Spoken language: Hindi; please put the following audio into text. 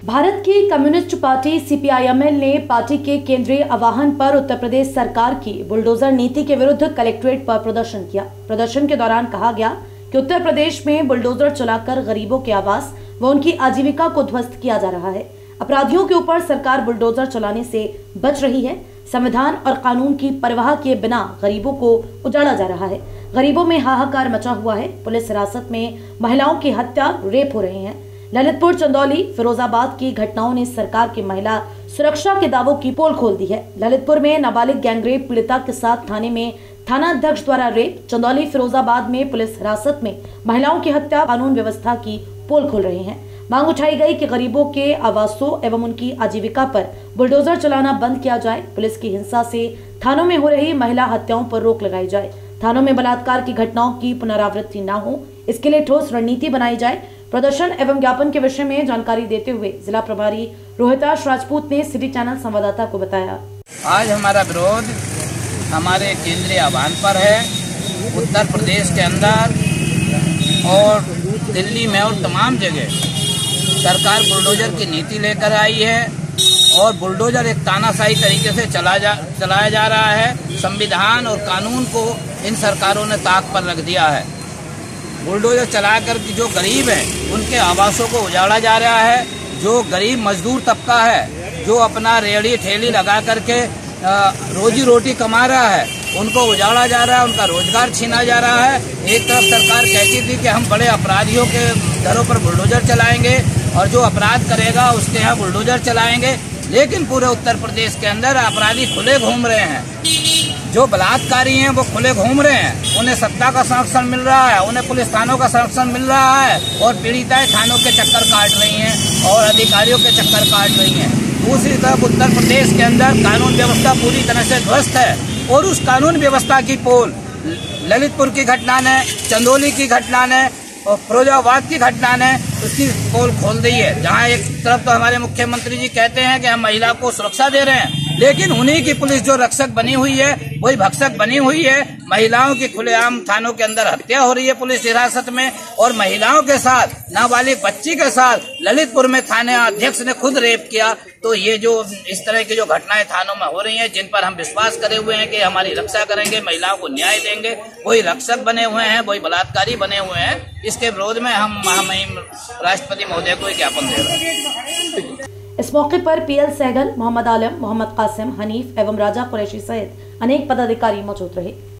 भारत की कम्युनिस्ट पार्टी CPIML ने पार्टी के केंद्रीय आह्वान पर उत्तर प्रदेश सरकार की बुलडोजर नीति के विरुद्ध कलेक्ट्रेट पर प्रदर्शन किया। प्रदर्शन के दौरान कहा गया कि उत्तर प्रदेश में बुलडोजर चलाकर गरीबों के आवास व उनकी आजीविका को ध्वस्त किया जा रहा है। अपराधियों के ऊपर सरकार बुलडोजर चलाने से बच रही है। संविधान और कानून की परवाह किए बिना गरीबों को उजाड़ा जा रहा है। गरीबों में हाहाकार मचा हुआ है। पुलिस हिरासत में महिलाओं की हत्या, रेप हो रहे हैं। ललितपुर, चंदौली, फिरोजाबाद की घटनाओं ने सरकार की महिला सुरक्षा के दावों की पोल खोल दी है। ललितपुर में नाबालिग गैंगरेप पीड़िता के साथ थाने में थाना अध्यक्ष द्वारा रेप। चंदौली, फिरोजाबाद में पुलिस हिरासत में महिलाओं की हत्या कानून व्यवस्था की पोल खोल रहे हैं। मांग उठाई गई कि गरीबों के आवासों एवं उनकी आजीविका पर बुलडोजर चलाना बंद किया जाए। पुलिस की हिंसा से थानों में हो रही महिला हत्याओं पर रोक लगाई जाए। थानों में बलात्कार की घटनाओं की पुनरावृत्ति न हो, इसके लिए ठोस रणनीति बनाई जाए। प्रदर्शन एवं ज्ञापन के विषय में जानकारी देते हुए जिला प्रभारी रोहिताश राजपूत ने सिटी चैनल संवाददाता को बताया। आज हमारा विरोध हमारे केंद्रीय आह्वान पर है। उत्तर प्रदेश के अंदर और दिल्ली में और तमाम जगह सरकार बुलडोजर की नीति लेकर आई है और बुलडोजर एक तानाशाही तरीके से चलाया जा रहा है। संविधान और कानून को इन सरकारों ने ताक पर रख दिया है। बुलडोजर चलाकर जो गरीब हैं उनके आवासों को उजाड़ा जा रहा है। जो गरीब मजदूर तबका है, जो अपना रेहड़ी ठेली लगा करके रोजी रोटी कमा रहा है, उनको उजाड़ा जा रहा है, उनका रोजगार छीना जा रहा है। एक तरफ सरकार कहती थी कि हम बड़े अपराधियों के घरों पर बुलडोजर चलाएंगे और जो अपराध करेगा उसके यहाँ बुलडोजर चलाएंगे, लेकिन पूरे उत्तर प्रदेश के अंदर अपराधी खुले घूम रहे हैं। जो बलात्कारी हैं वो खुले घूम रहे हैं। उन्हें सत्ता का संरक्षण मिल रहा है, उन्हें पुलिस थानों का संरक्षण मिल रहा है और पीड़िताएं थानों के चक्कर काट रही हैं और अधिकारियों के चक्कर काट रही हैं। दूसरी तरफ उत्तर प्रदेश के अंदर कानून व्यवस्था पूरी तरह से ध्वस्त है और उस कानून व्यवस्था की पोल ललितपुर की घटना ने, चंदौली की घटना ने और फिरोजाबाद की घटना ने उसकी पोल खोल दी है। जहां एक तरफ तो हमारे मुख्यमंत्री जी कहते हैं कि हम महिला को सुरक्षा दे रहे हैं, लेकिन उन्हीं की पुलिस जो रक्षक बनी हुई है वही भक्षक बनी हुई है। महिलाओं की खुलेआम थानों के अंदर हत्या हो रही है पुलिस हिरासत में और महिलाओं के साथ, नाबालिग बच्ची के साथ ललितपुर में थाने अध्यक्ष ने खुद रेप किया। तो ये जो इस तरह की जो घटनाएं थानों में हो रही हैं, जिन पर हम विश्वास करे हुए हैं कि हमारी रक्षा करेंगे, महिलाओं को न्याय देंगे, वही रक्षक बने हुए हैं, वही बलात्कारी बने हुए हैं। इसके विरोध में हम महामहिम राष्ट्रपति महोदय को ज्ञापन दे रहे हैं। इस मौके पर PL सहगल, मोहम्मद आलम, मोहम्मद कासिम, हनीफ एवं राजा कुरैशी सहित अनेक पदाधिकारी मौजूद रहे।